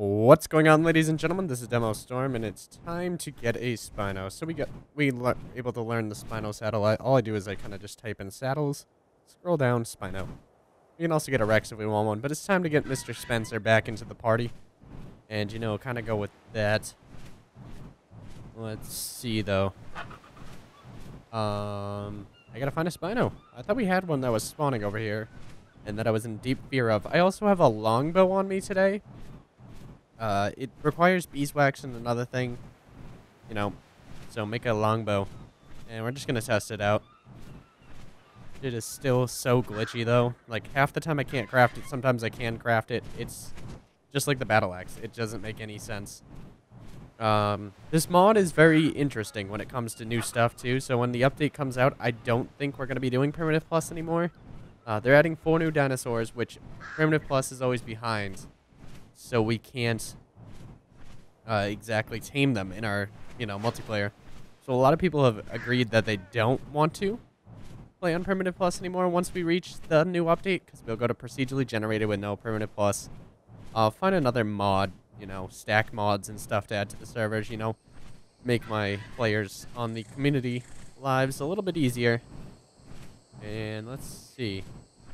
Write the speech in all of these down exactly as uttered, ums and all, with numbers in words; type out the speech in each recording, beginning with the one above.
What's going on, ladies and gentlemen? This is Demo Storm, and it's time to get a Spino. So we got we le able to learn the Spino saddle. I, all I do is I kind of just type in saddles, scroll down, Spino. We can also get a Rex if we want one, but it's time to get Mister Spencer back into the party, and you know, kind of go with that. Let's see though. Um, I gotta find a Spino. I thought we had one that was spawning over here, and that I was in deep fear of. I also have a longbow on me today. Uh, it requires beeswax and another thing, you know, so make a longbow. And we're just going to test it out. It is still so glitchy, though. Like, half the time I can't craft it, sometimes I can craft it. It's just like the battle axe. It doesn't make any sense. Um, this mod is very interesting when it comes to new stuff, too. So when the update comes out, I don't think we're going to be doing Primitive Plus anymore. Uh, they're adding four new dinosaurs, which Primitive Plus is always behind. So we can't uh, exactly tame them in our, you know, multiplayer. So a lot of people have agreed that they don't want to play on Primitive Plus anymore once we reach the new update, because we'll go to procedurally generated with no Primitive Plus. I'll find another mod, you know, stack mods and stuff to add to the servers, you know, make my players on the community lives a little bit easier. And let's see.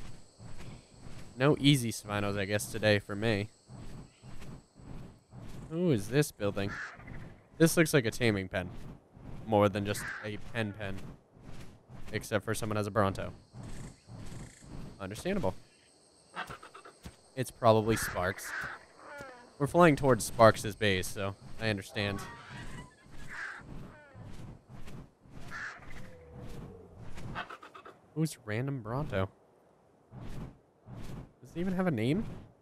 No easy Spinos, I guess, today for me. Who is this building? This looks like a taming pen. More than just a pen pen. Except for someone has a Bronto. Understandable. It's probably Sparks. We're flying towards Sparks' base, so I understand. Who's random Bronto? Does he even have a name?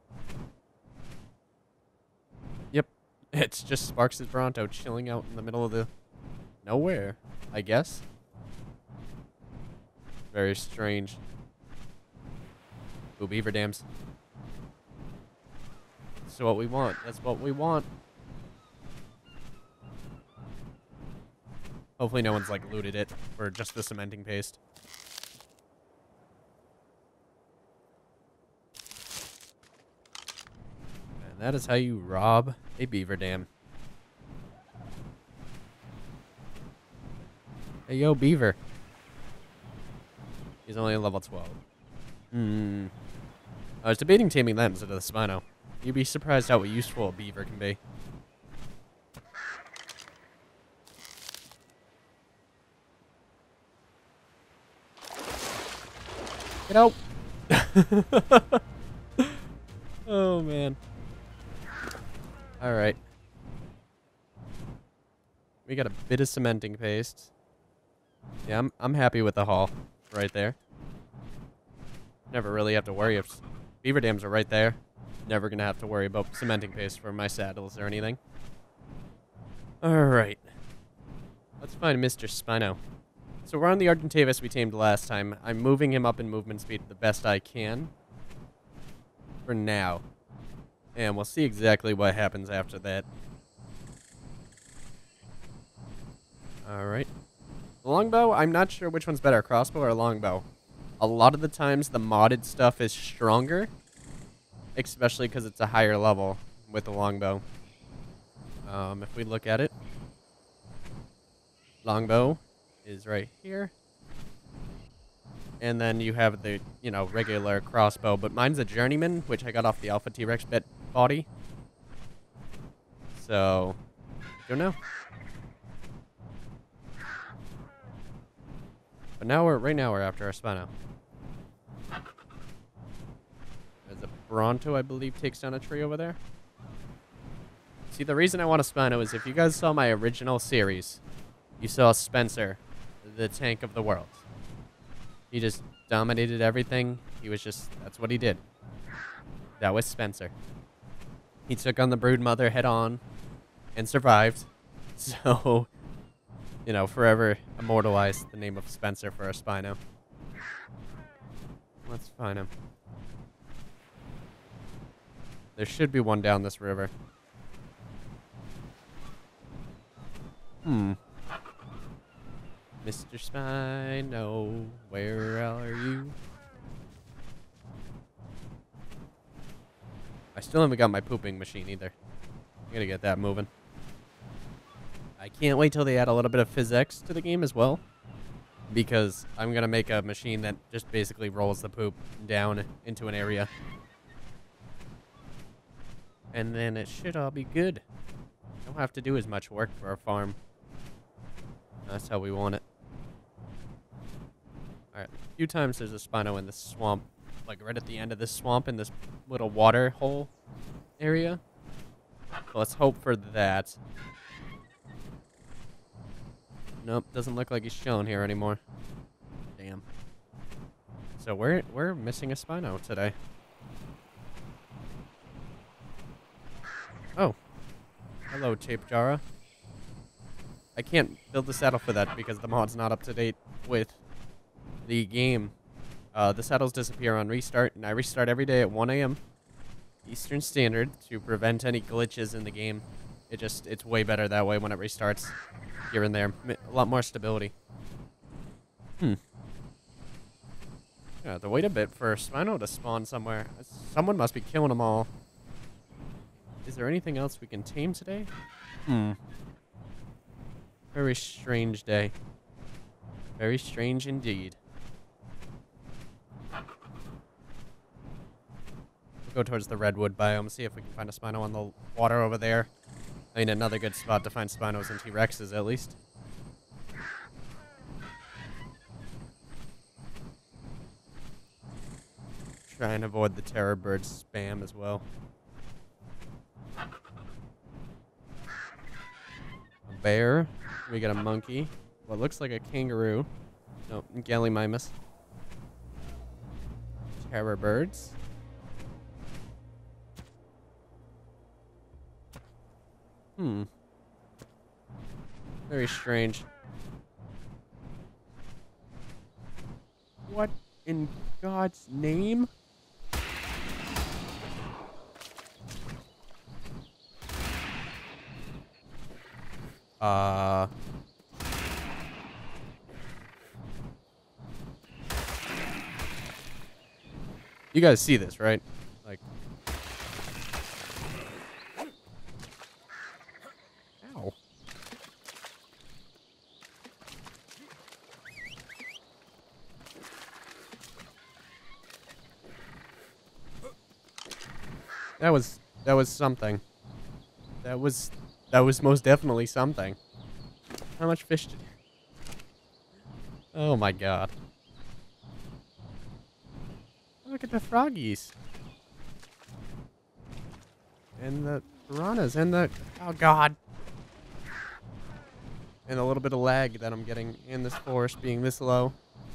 Yep. It's just Sparks' Bronto chilling out in the middle of the nowhere, I guess. Very strange. Ooh, beaver dams. That's what we want. That's what we want. Hopefully no one's, like, looted it for just the cementing paste. And that is how you rob a beaver dam. Hey, yo, beaver. He's only level twelve. Hmm. I was debating taming that instead of the Spino. You'd be surprised how useful a beaver can be. Get out! Oh, man. Alright. We got a bit of cementing paste. Yeah, I'm, I'm happy with the haul right there. Never really have to worry if beaver dams are right there. Never gonna have to worry about cementing paste for my saddles or anything. Alright. Let's find Mister Spino. So we're on the Argentavis we tamed last time. I'm moving him up in movement speed the best I can. For now. And we'll see exactly what happens after that. Alright. The longbow, I'm not sure which one's better, crossbow or longbow. A lot of the times the modded stuff is stronger. Especially because it's a higher level with the longbow. Um, if we look at it. Longbow is right here. And then you have the, you know, regular crossbow. But mine's a journeyman, which I got off the Alpha T-Rex bit body. So, don't know. But now we're, right now we're after our Spino. There's a Bronto, I believe, takes down a tree over there. See, the reason I want a Spino is if you guys saw my original series, you saw Spencer, the tank of the world. He just dominated everything. He was just, that's what he did. That was Spencer. He took on the Broodmother head on and survived. So, you know, forever immortalized the name of Spencer for a Spino. Let's find him. There should be one down this river. Hmm. Mister Spino, where are you? I still haven't got my pooping machine either. I gotta get that moving. I can't wait till they add a little bit of physics to the game as well, because I'm gonna make a machine that just basically rolls the poop down into an area. And then it should all be good. Don't have to do as much work for our farm. That's how we want it. Alright, a few times there's a Spino in this swamp. Like right at the end of this swamp in this little water hole area. So let's hope for that. Nope, doesn't look like he's shown here anymore. Damn. So we're we're missing a Spino today. Oh. Hello, Tape Jara. I can't build the saddle for that because the mod's not up to date with the game. Uh, the saddles disappear on restart, and I restart every day at one A M Eastern Standard to prevent any glitches in the game. It just, it's way better that way when it restarts here and there. A lot more stability. Hmm. Yeah, to wait a bit for Spino to spawn somewhere. Someone must be killing them all. Is there anything else we can tame today? Hmm. Very strange day. Very strange indeed. We'll go towards the redwood biome, see if we can find a Spino on the water over there. I mean, another good spot to find Spinos and T-Rexes, at least. Try and avoid the terror bird spam as well. A bear. We got a monkey. What looks like a kangaroo. No, Gallimimus. Terror birds. Hmm. Very strange. What in God's name? Uh... You guys see this, right? Like... Ow. That was... That was something. That was... That was most definitely something. How much fish did... Oh my god. Look at the froggies. And the piranhas and the... Oh god. And a little bit of lag that I'm getting in this forest being this low.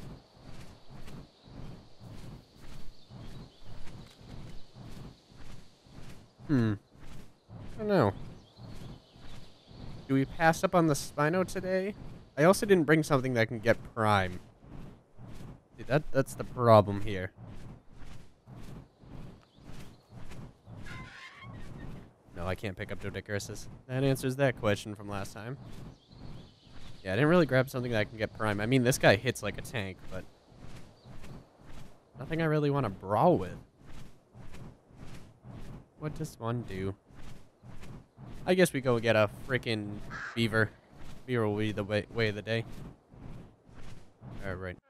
Hmm. I don't know. Do we pass up on the Spino today? I also didn't bring something that can get prime. See, that, that's the problem here. No, I can't pick up Doedicurus. That answers that question from last time. Yeah, I didn't really grab something that can get prime. I mean, this guy hits like a tank, but... nothing I really want to brawl with. What does one do? I guess we go get a freaking beaver. Beaver will be the way, way of the day. Alright.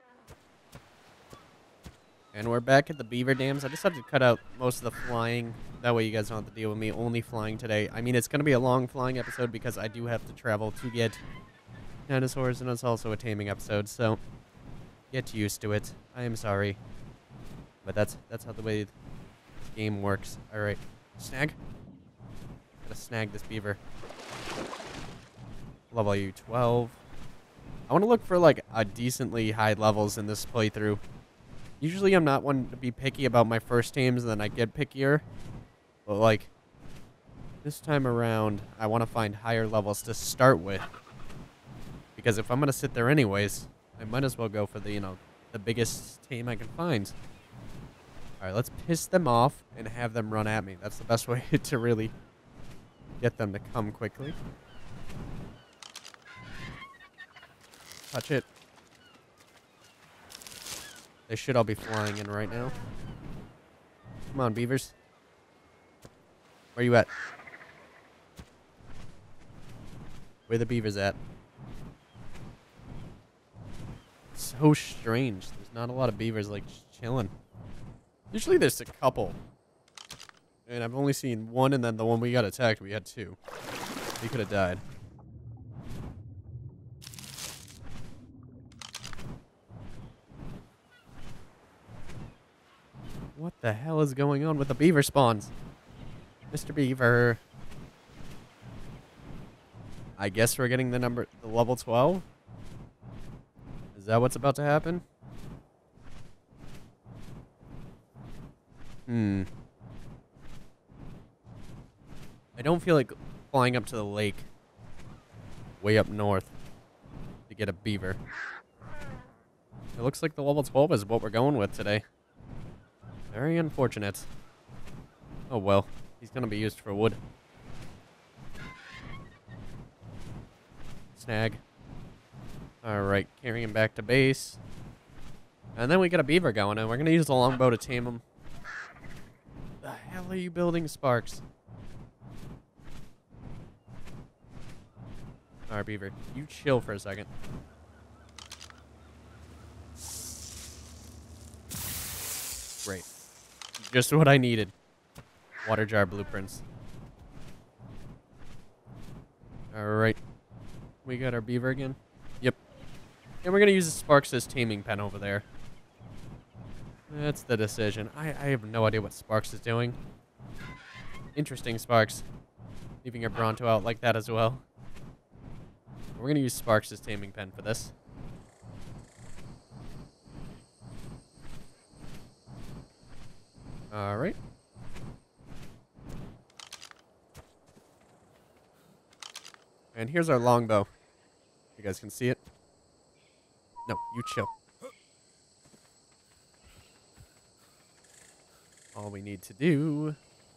And we're back at the beaver dams. I just have to cut out most of the flying. That way you guys don't have to deal with me only flying today. I mean, it's going to be a long flying episode because I do have to travel to get dinosaurs, and it's also a taming episode, so get used to it. I am sorry. But that's that's how the way this game works. Alright. Snag. Gotta snag this beaver. Level you twelve. I want to look for like a decently high levels in this playthrough. Usually I'm not one to be picky about my first tames, and then I get pickier. But like, this time around, I want to find higher levels to start with. Because if I'm going to sit there anyways, I might as well go for the, you know, the biggest tame I can find. Alright, let's piss them off and have them run at me. That's the best way to really get them to come quickly. Touch it. They should all be flying in right now. Come on, beavers. Where you at? Where the beavers at? So strange. There's not a lot of beavers like chilling. Usually there's a couple. And I've only seen one, and then the one we got attacked, we had two. He could have died. What the hell is going on with the beaver spawns? Mister Beaver. I guess we're getting the number, the level twelve? Is that what's about to happen? Hmm. I don't feel like flying up to the lake way up north to get a beaver. It looks like the level twelve is what we're going with today. Very unfortunate. Oh well, he's gonna be used for wood. Snag. Alright, carry him back to base. And then we get a beaver going, and we're gonna use the longbow to tame him. The hell are you building, Sparks? Alright, beaver, you chill for a second. Great. Just what I needed. Water jar blueprints. Alright. We got our beaver again. Yep. And we're going to use the Sparks as taming pen over there. That's the decision. I, I have no idea what Sparks is doing. Interesting, Sparks. Leaving your Bronto out like that as well. We're going to use Sparks as taming pen for this. Alright. And here's our longbow. You guys can see it? No, you chill. All we need to do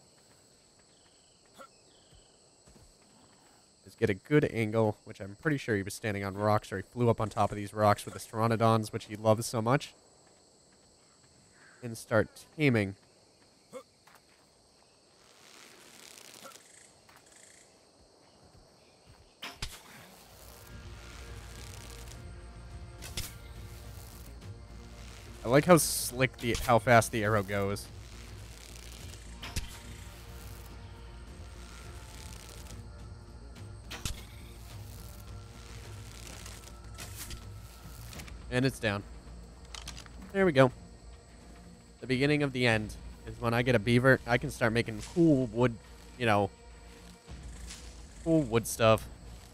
is get a good angle, which I'm pretty sure he was standing on rocks, or he flew up on top of these rocks with the Pteranodons, which he loves so much, and start taming. I like how slick the how fast the arrow goes. And it's down. There we go. The beginning of the end is when I get a beaver. I can start making cool wood, you know, cool wood stuff.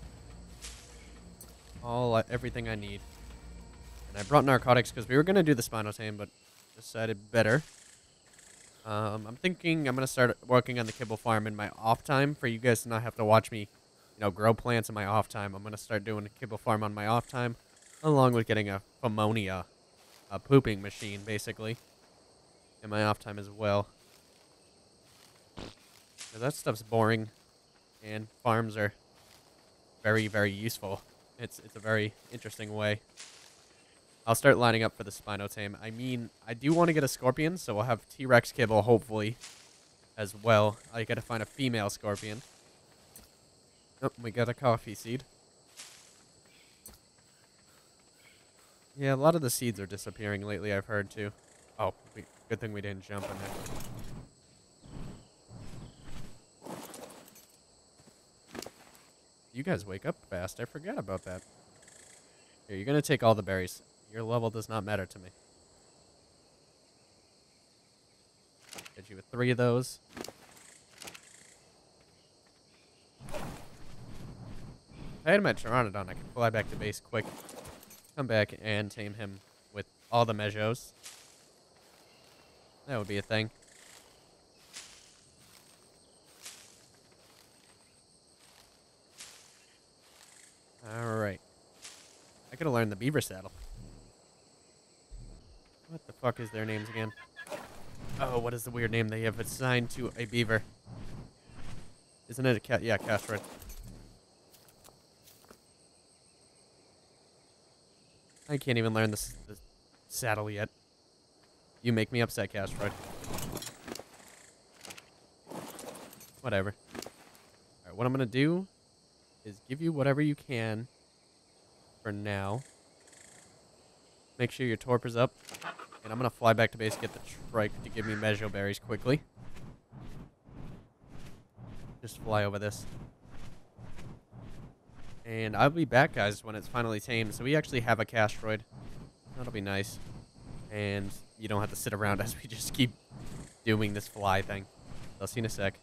All uh, everything I need. And I brought narcotics because we were going to do the Spino Tame, but decided better. Um, I'm thinking I'm going to start working on the kibble farm in my off time for you guys to not have to watch me, you know, grow plants in my off time. I'm going to start doing a kibble farm on my off time, along with getting a ammonia, a pooping machine, basically, in my off time as well. That stuff's boring, and farms are very, very useful. It's, it's a very interesting way. I'll start lining up for the Spino Tame. I mean, I do want to get a scorpion, so we'll have T-Rex kibble, hopefully, as well. I gotta find a female scorpion. Oh, we got a coffee seed. Yeah, a lot of the seeds are disappearing lately, I've heard, too. Oh, we, good thing we didn't jump in there. You guys wake up fast. I forgot about that. Here, you're gonna take all the berries. Your level does not matter to me. Hit you with three of those. If I had my Pteranodon, I could fly back to base quick. Come back and tame him with all the Mejos. That would be a thing. Alright. I could have learned the beaver saddle. What the fuck is their names again? Oh, what is the weird name they have assigned to a beaver? Isn't it a cat? Yeah, Castred. I can't even learn this, this saddle yet. You make me upset, Castred. Whatever. Alright, what I'm gonna do is give you whatever you can for now. Make sure your torpor's up. And I'm going to fly back to base, get the trike to give me Mejo berries quickly. Just fly over this. And I'll be back, guys, when it's finally tamed. So we actually have a Castroid. That'll be nice. And you don't have to sit around as we just keep doing this fly thing. I'll see you in a sec.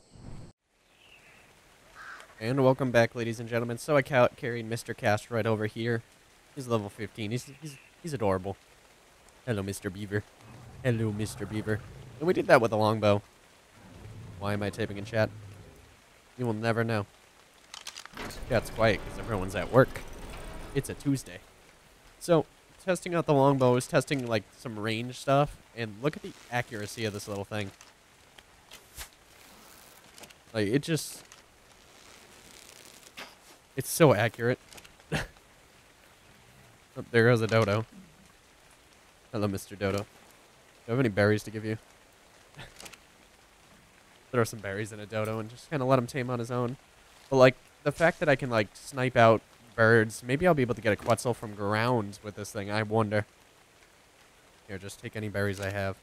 And welcome back, ladies and gentlemen. So I ca carried Mister Castroid over here. He's level fifteen. He's, he's, he's adorable. Hello, Mister Beaver. Hello, Mister Beaver. And we did that with a longbow. Why am I typing in chat? You will never know. Chat's quiet because everyone's at work. It's a Tuesday. So, testing out the longbow is testing, like, some range stuff. And look at the accuracy of this little thing. Like, it just... It's so accurate. Oh, there goes a dodo. Hello, Mister Dodo. Do you have any berries to give you? Throw some berries in a dodo and just kind of let him tame on his own. But, like, the fact that I can, like, snipe out birds, maybe I'll be able to get a Quetzal from ground with this thing. I wonder. Here, just take any berries I have.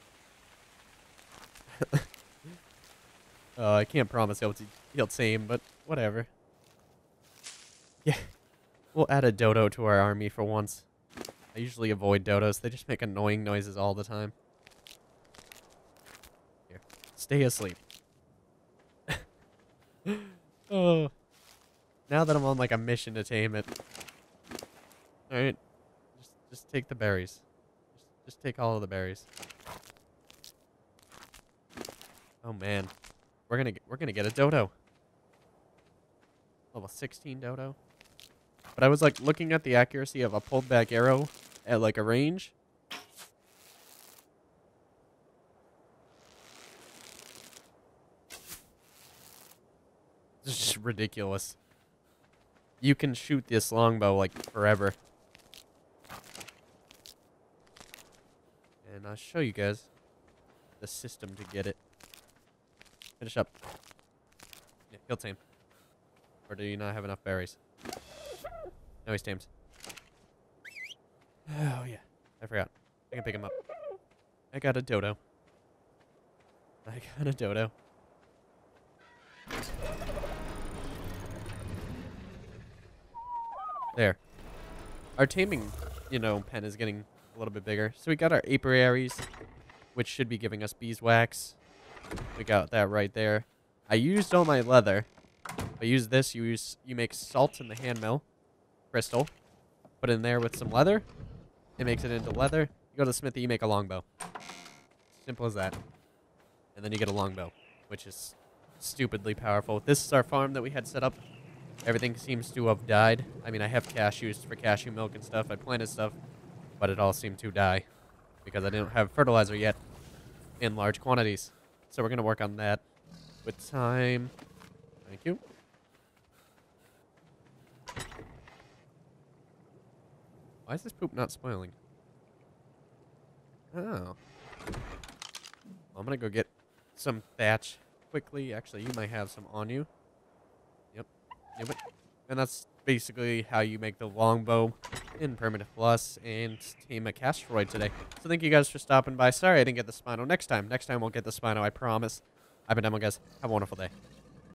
uh, I can't promise he'll, he'll tame, but whatever. Yeah, we'll add a dodo to our army for once. I usually avoid dodos. They just make annoying noises all the time. Here, stay asleep. Oh, now that I'm on like a mission to tame it. All right, just just take the berries. Just, just take all of the berries. Oh man, we're gonna get, we're gonna get a dodo. Level sixteen dodo. But I was like looking at the accuracy of a pulled back arrow at like a range. It's just ridiculous. You can shoot this longbow like forever. And I'll show you guys the system to get it. Finish up. Yeah, he'll tame. Or do you not have enough berries? No, he's tamed. Oh, yeah. I forgot. I can pick him up. I got a dodo. I got a dodo. There. Our taming, you know, pen is getting a little bit bigger. So we got our apiaries, which should be giving us beeswax. We got that right there. I used all my leather. I use this. You use you make salt in the hand mill. Crystal. Put it in there with some leather. It makes it into leather. You go to the smithy, you make a longbow. Simple as that. And then you get a longbow, which is stupidly powerful. This is our farm that we had set up. Everything seems to have died. I mean, I have cashews for cashew milk and stuff. I planted stuff, but it all seemed to die because I didn't have fertilizer yet in large quantities. So we're going to work on that with time. Thank you. Why is this poop not spoiling? Oh. Well, I'm going to go get some thatch quickly. Actually, you might have some on you. Yep. Yep. And that's basically how you make the longbow in Permanent Plus and tame a Castroid today. So thank you guys for stopping by. Sorry I didn't get the Spino. Next time. Next time we'll get the Spino, I promise. I've been Demo, guys. Have a wonderful day.